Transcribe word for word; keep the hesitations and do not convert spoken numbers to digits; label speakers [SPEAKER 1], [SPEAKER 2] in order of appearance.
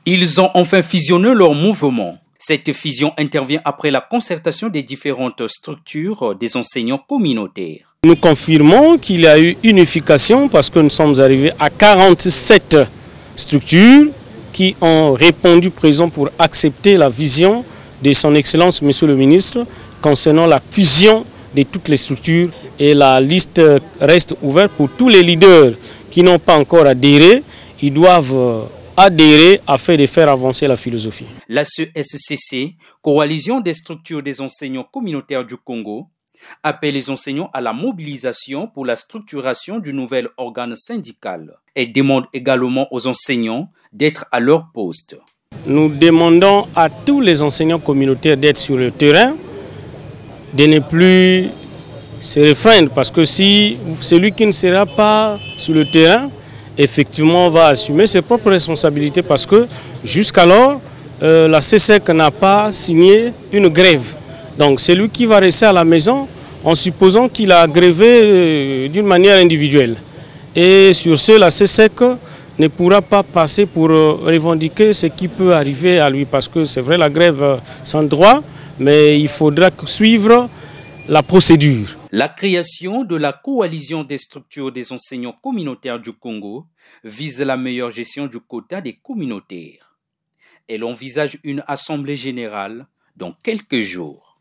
[SPEAKER 1] Ils ont enfin fusionné leur mouvement. Cette fusion intervient après la concertation des différentes structures des enseignants communautaires.
[SPEAKER 2] Nous confirmons qu'il y a eu unification parce que nous sommes arrivés à quarante-sept structures qui ont répondu présent pour accepter la vision de son Excellence, Monsieur le Ministre, concernant la fusion de toutes les structures. Et la liste reste ouverte pour tous les leaders qui n'ont pas encore adhéré. Ils doivent adhérer afin de faire avancer la philosophie.
[SPEAKER 1] La C E S C C, Coalition des structures des enseignants communautaires du Congo, appelle les enseignants à la mobilisation pour la structuration du nouvel organe syndical et demande également aux enseignants d'être à leur poste.
[SPEAKER 2] Nous demandons à tous les enseignants communautaires d'être sur le terrain, de ne plus se réfréner parce que si celui qui ne sera pas sur le terrain, effectivement, va assumer ses propres responsabilités parce que jusqu'alors, euh, la C E S E C n'a pas signé une grève. Donc c'est lui qui va rester à la maison en supposant qu'il a grévé euh, d'une manière individuelle. Et sur ce, la C E S E C ne pourra pas passer pour euh, revendiquer ce qui peut arriver à lui parce que c'est vrai la grève euh, sans droit, mais il faudra suivre la procédure.
[SPEAKER 1] La création de la coalition des structures des enseignants communautaires du Congo vise la meilleure gestion du quota des communautaires. Elle envisage une assemblée générale dans quelques jours.